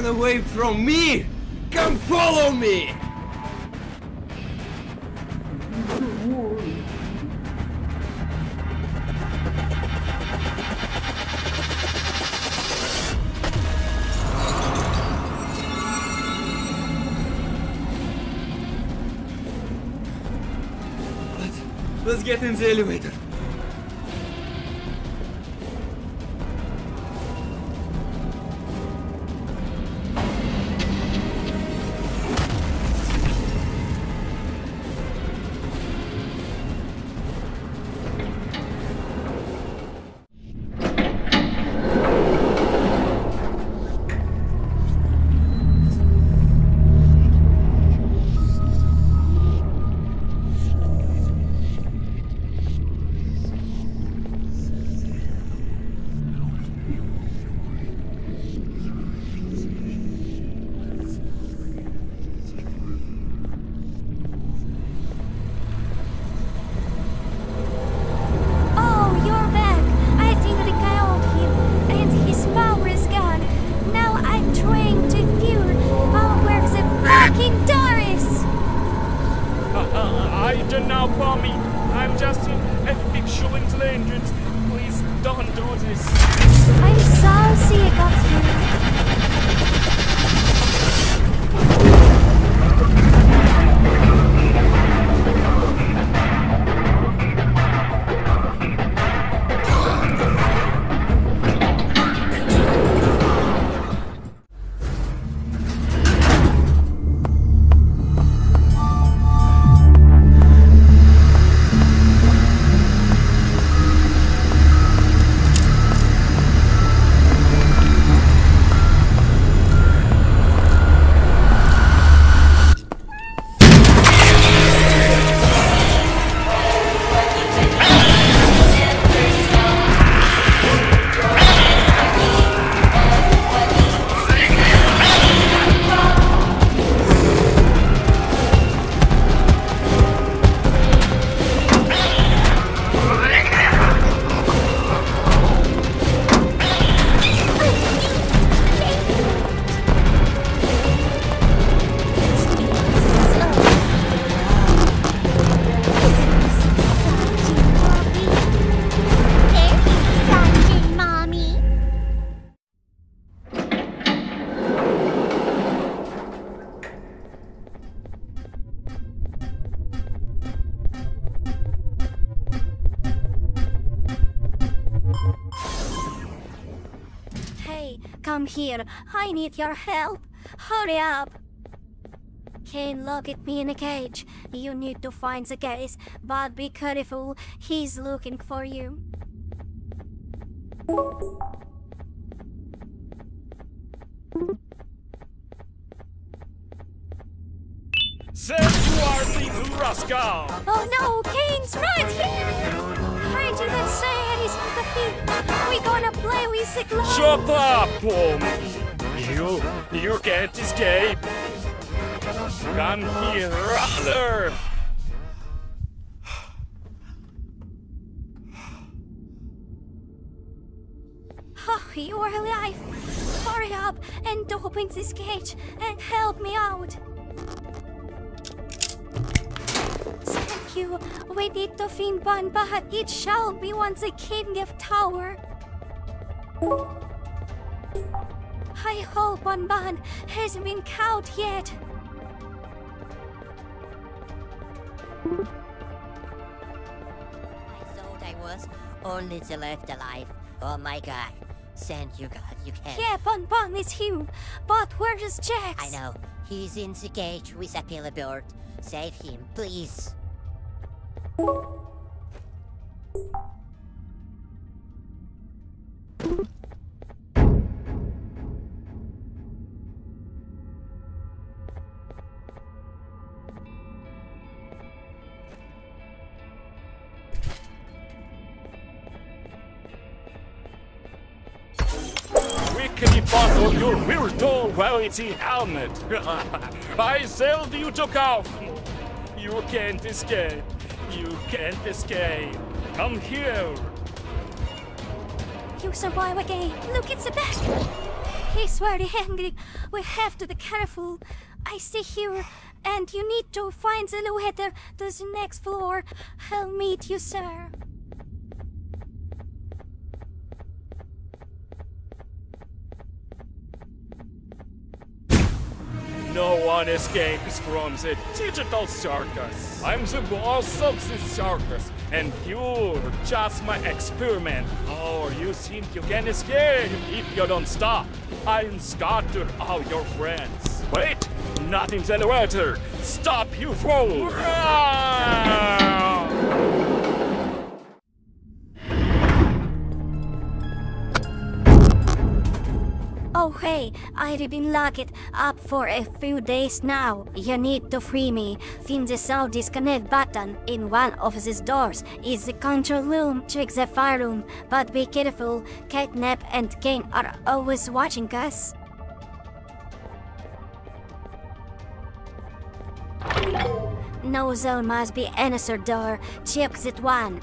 away from me! Come follow me! Let's get in the elevator. I'm just an artificial intelligence. Please don't do this. I'm so sick of you. Hey, come here. I need your help. Hurry up. Kane locked me in a cage. You need to find the case, but be careful. He's looking for you. Said you are the rascal! Oh no, Kane's right here! I didn't say anything. We're gonna play with the gloves. Shut up, You can't escape. Come here, Rattler! Oh, you are alive. Hurry up and open this cage and help me out. Thank you. We need to find Banban. It shall be once a king of tower. I hope Banban hasn't been caught yet. I thought I was only the left alive. Oh my god. Thank you, God, you can. Yeah, Banban is here. But where is Jax? I know. He's in the cage with a killer bird. Save him, please. Quickly buckle your virtual reality helmet. I said you took off. You can't escape. You can't escape. Come here. You survive again. Look, it's a back. He's very angry. We have to be careful. I stay here, and you need to find the elevator to the next floor. I'll meet you, sir. No one escapes from the digital circus. I'm the boss of this circus, and you're just my experiment. Oh, you think you can escape if you don't stop? I'll scatter all your friends. Wait, not in the elevator. Stop, you fool! Oh hey, I've been locked up for a few days now. You need to free me. Find the sound disconnect button in one of these doors. Is the control room. Check the fire room. But be careful, Catnap and Kane are always watching us. No zone must be answered door. Check that one.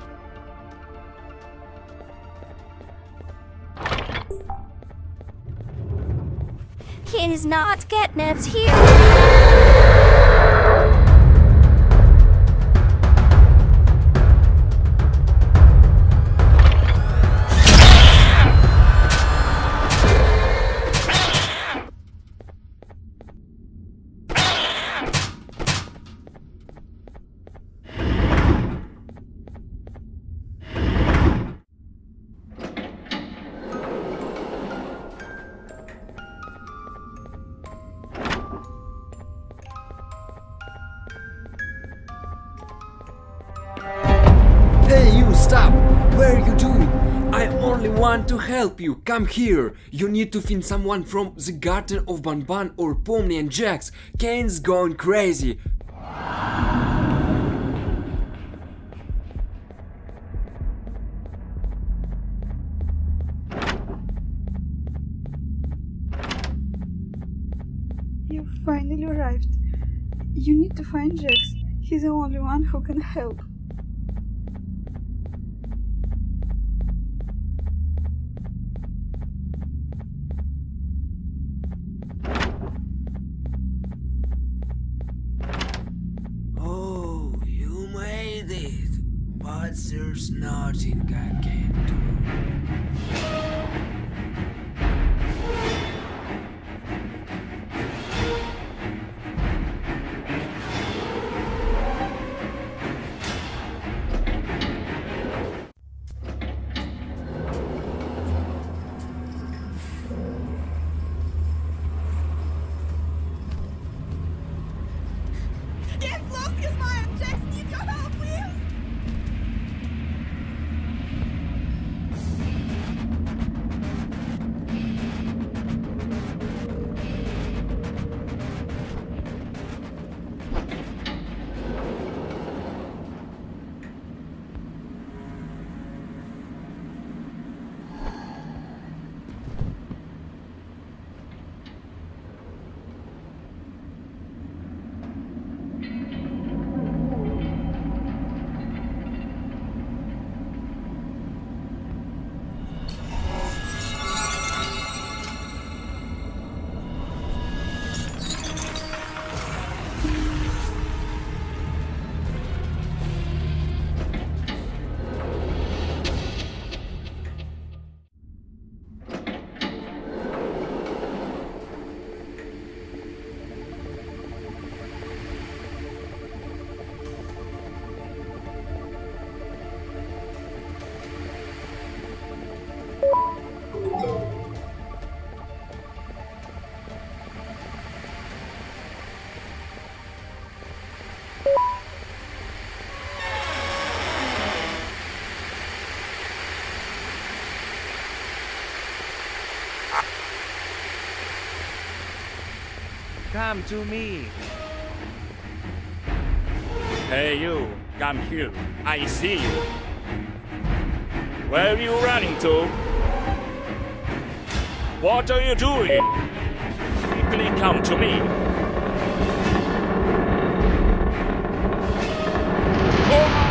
He is not Catnap's here. Hey, you, stop! Where are you doing? I only want to help you. Come here. You need to find someone from the Garden of Banban or Pomni and Jax. Kane's going crazy. You finally arrived. You need to find Jax. He's the only one who can help. Oh, you made it. But there's nothing I can do. Jetzt los, Ismail! Jax needs your help, please! Come to me. Hey you, come here. I see you. Where are you running to? What are you doing? Quickly come to me. Oh!